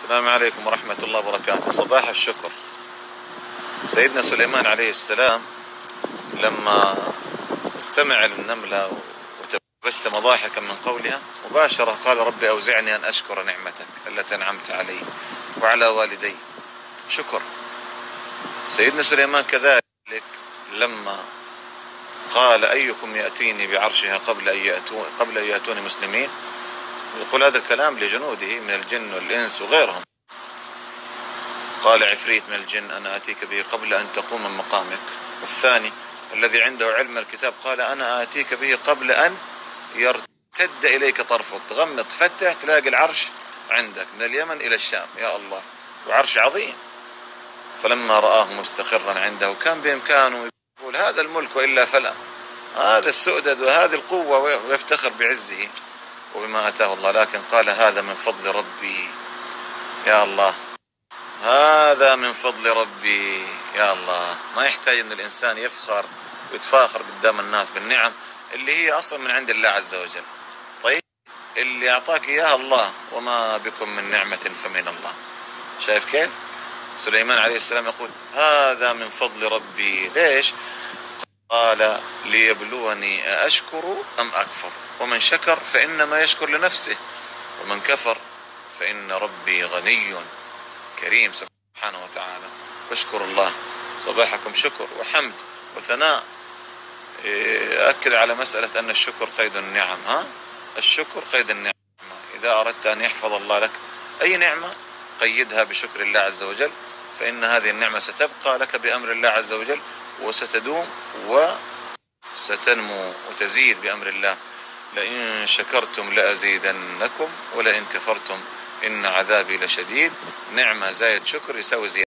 السلام عليكم ورحمة الله وبركاته. صباح الشكر. سيدنا سليمان عليه السلام لما استمع للنملة وتبسم ضاحكا من قولها مباشرة قال: ربي أوزعني أن أشكر نعمتك التي أنعمت علي وعلى والدي. شكر. سيدنا سليمان كذلك لما قال: أيكم يأتيني بعرشها قبل أن يأتوني مسلمين، يقول هذا الكلام لجنوده من الجن والإنس وغيرهم. قال عفريت من الجن: أنا آتيك به قبل أن تقوم من مقامك. والثاني الذي عنده علم الكتاب قال: أنا آتيك به قبل أن يرتد إليك طرفك، تغمض تفتح تلاقي العرش عندك من اليمن إلى الشام. يا الله، وعرش عظيم. فلما رآه مستقرا عنده كان بإمكانه يقول: هذا الملك وإلا فلا، هذا السؤدد وهذه القوة، ويفتخر بعزه وبما أتاه الله. لكن قال: هذا من فضل ربي. يا الله، هذا من فضل ربي. يا الله، ما يحتاج أن الإنسان يفخر ويتفاخر قدام الناس بالنعم اللي هي أصلا من عند الله عز وجل. طيب، اللي أعطاك إياها الله، وما بكم من نعمة فمن الله. شايف كيف؟ سليمان عليه السلام يقول: هذا من فضل ربي. ليش؟ قال: ليبلوني أشكر أم أكفر، ومن شكر فإنما يشكر لنفسه، ومن كفر فإن ربي غني كريم سبحانه وتعالى. واشكروا الله. صباحكم شكر وحمد وثناء. أكد على مسألة أن الشكر قيد النعم. الشكر قيد النعم. إذا أردت أن يحفظ الله لك أي نعمة قيدها بشكر الله عز وجل، فإن هذه النعمة ستبقى لك بأمر الله عز وجل، وستدوم وستنمو وتزيد بأمر الله. لئن شكرتم لأزيدنكم ولئن كفرتم إن عذابي لشديد. نعمة زايد شكر يساوي زيادة.